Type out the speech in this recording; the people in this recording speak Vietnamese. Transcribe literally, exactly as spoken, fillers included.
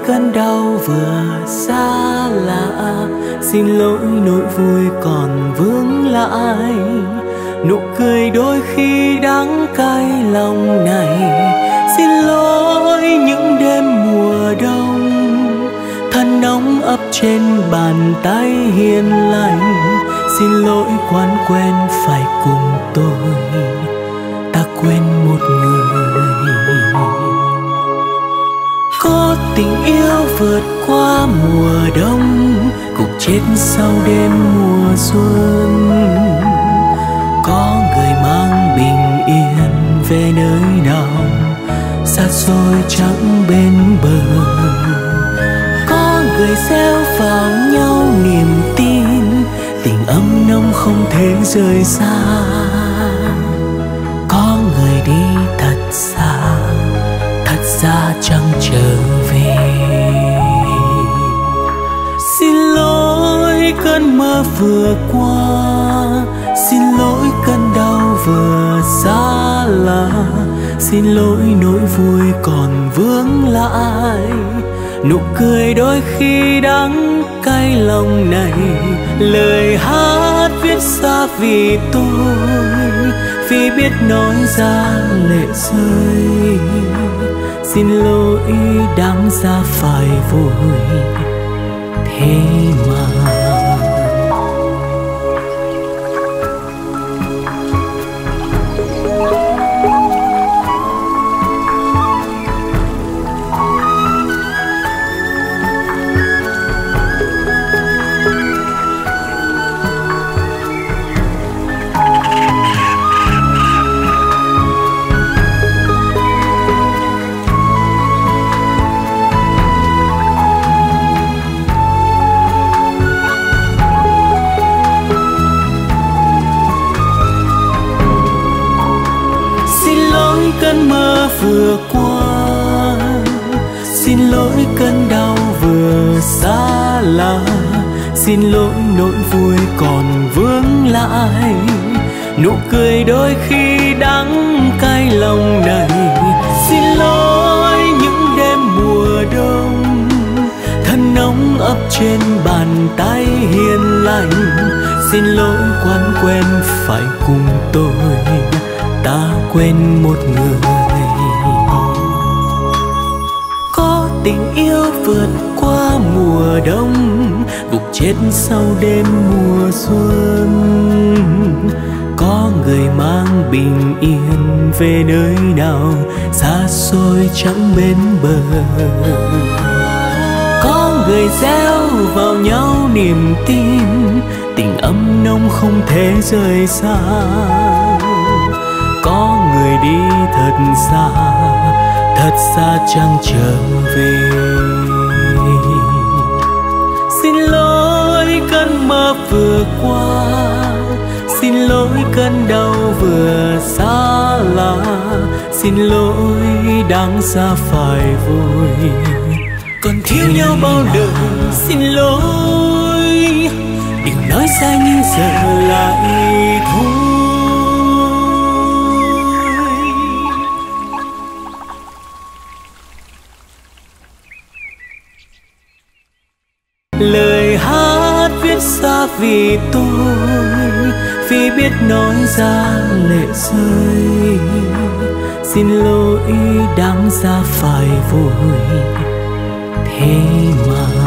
cơn đau vừa xa lạ, xin lỗi nỗi vui còn vương lại. Nụ cười đôi khi đắng cay lòng này, xin lỗi những đêm mùa đông. Thân nóng ấp trên bàn tay hiền lành, xin lỗi quán quen phải cùng tôi, ta quên một người. Có tình yêu vượt qua mùa đông, gục chết sau đêm mùa xuân. Có người mang bình yên về nơi nào xa xôi chẳng bên bờ. Có người gieo vào nhau niềm tin, tình ấm nồng không thể rời xa. Có người đi thật xa, thật ra chẳng trở về. Xin lỗi cơn mơ vừa qua, xin lỗi cơn đau vừa xa lạ, xin lỗi nỗi vui còn vương lại. Nụ cười đôi khi đắng cay lòng này, lời hát viết ra vì tôi, vì biết nói ra lệ rơi. Xin lỗi đáng ra phải vui, thế mà cơn mơ vừa qua, xin lỗi cơn đau vừa xa lạ, xin lỗi nỗi vui còn vương lại. Nụ cười đôi khi đắng cay lòng này, xin lỗi những đêm mùa đông. Thân nóng ấp trên bàn tay hiền lành, xin lỗi quán quen phải cùng tôi, ta quên một người. Có tình yêu vượt qua mùa đông, gục chết sau đêm mùa xuân. Có người mang bình yên về nơi nào xa xôi chẳng bên bờ. Có người gieo vào nhau niềm tin, tình ấm nồng không thể rời xa. Có người đi thật xa, thật xa chẳng trở về. Xin lỗi cơn mơ vừa qua, xin lỗi cơn đau vừa xa lạ, xin lỗi đáng ra phải vui, còn thiếu nhau bao đời. Xin lỗi đừng nói ra như giờ lại thôi. Lời hát viết ra vì tôi, vì biết nói ra lệ rơi. Xin lỗi đáng ra phải vui, thế mà